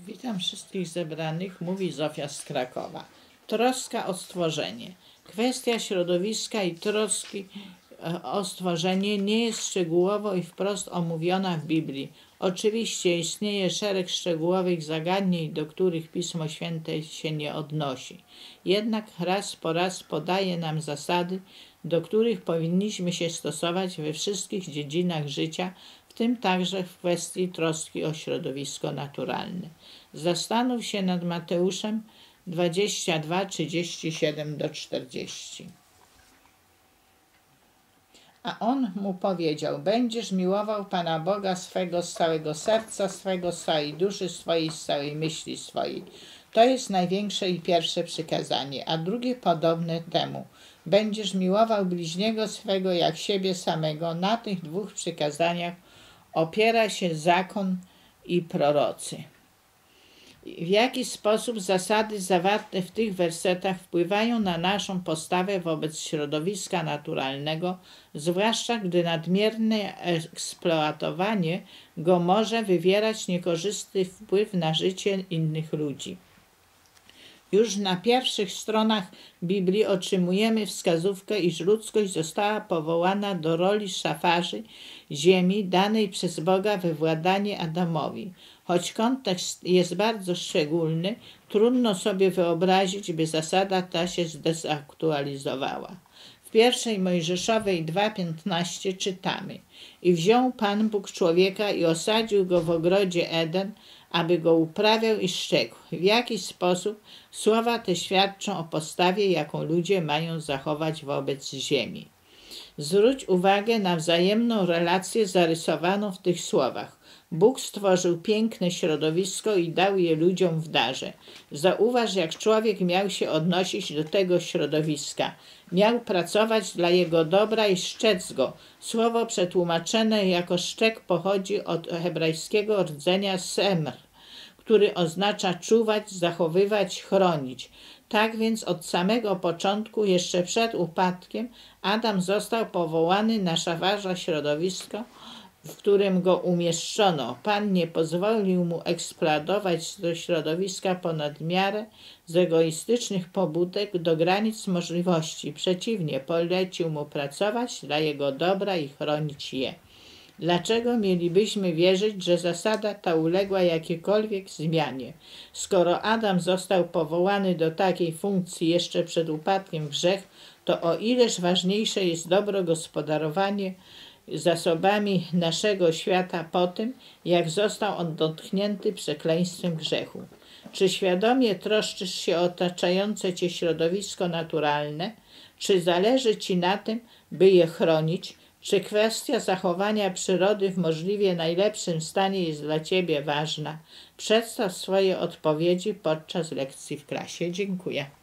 Witam wszystkich zebranych, mówi Zofia z Krakowa. Troska o stworzenie. Kwestia środowiska i troski o stworzenie nie jest szczegółowo i wprost omówiona w Biblii. Oczywiście istnieje szereg szczegółowych zagadnień, do których Pismo Święte się nie odnosi. Jednak raz po raz podaje nam zasady, do których powinniśmy się stosować we wszystkich dziedzinach życia, w tym także w kwestii troski o środowisko naturalne. Zastanów się nad Mateuszem 22:37-40. A on mu powiedział: będziesz miłował Pana Boga swego z całego serca swego, z całej duszy swojej, z całej myśli swojej. To jest największe i pierwsze przykazanie, a drugie podobne temu. Będziesz miłował bliźniego swego jak siebie samego. Na tych dwóch przykazaniach opiera się zakon i prorocy. W jaki sposób zasady zawarte w tych wersetach wpływają na naszą postawę wobec środowiska naturalnego, zwłaszcza gdy nadmierne eksploatowanie go może wywierać niekorzystny wpływ na życie innych ludzi. Już na pierwszych stronach Biblii otrzymujemy wskazówkę, iż ludzkość została powołana do roli szafarzy ziemi danej przez Boga we władanie Adamowi. Choć kontekst jest bardzo szczególny, trudno sobie wyobrazić, by zasada ta się zdezaktualizowała. W 1 Mojżeszowej 2:15 czytamy: i wziął Pan Bóg człowieka i osadził go w ogrodzie Eden, aby go uprawiał i szczekł. W jaki sposób słowa te świadczą o postawie, jaką ludzie mają zachować wobec ziemi. Zwróć uwagę na wzajemną relację zarysowaną w tych słowach. Bóg stworzył piękne środowisko i dał je ludziom w darze. Zauważ, jak człowiek miał się odnosić do tego środowiska. Miał pracować dla jego dobra i szczec go. Słowo przetłumaczone jako szczek pochodzi od hebrajskiego rdzenia semr, który oznacza czuwać, zachowywać, chronić. Tak więc od samego początku, jeszcze przed upadkiem, Adam został powołany na szafarza środowisko, w którym go umieszczono. Pan nie pozwolił mu eksploatować do środowiska ponad miarę z egoistycznych pobudek do granic możliwości. Przeciwnie, polecił mu pracować dla jego dobra i chronić je. Dlaczego mielibyśmy wierzyć, że zasada ta uległa jakiejkolwiek zmianie? Skoro Adam został powołany do takiej funkcji jeszcze przed upadkiem w grzech, to o ileż ważniejsze jest dobro gospodarowanie zasobami naszego świata po tym, jak został on dotknięty przekleństwem grzechu. Czy świadomie troszczysz się o otaczające cię środowisko naturalne? Czy zależy ci na tym, by je chronić? Czy kwestia zachowania przyrody w możliwie najlepszym stanie jest dla ciebie ważna? Przedstaw swoje odpowiedzi podczas lekcji w klasie. Dziękuję.